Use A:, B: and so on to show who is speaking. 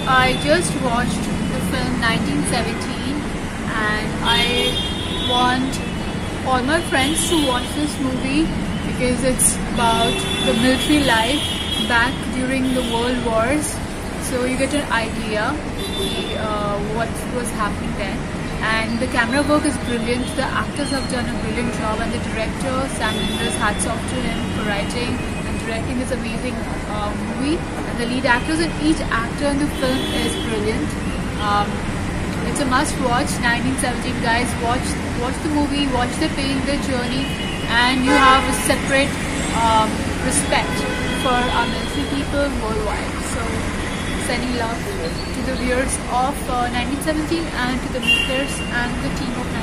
A: I just watched the film 1917 and I want all my friends to watch this movie because it's about the military life back during the world wars. So you get an idea what was happening then. And the camera work is brilliant, the actors have done a brilliant job, and the director Sam Mendes, hats off to him for writing and directing this amazing movie. And the lead actors and each actor in the film is brilliant. It's a must watch. 1917, guys, watch the movie, watch the pain, the journey, and you have a separate respect for our military people worldwide. So sending love to the viewers of 1917 and to the militaries and the team of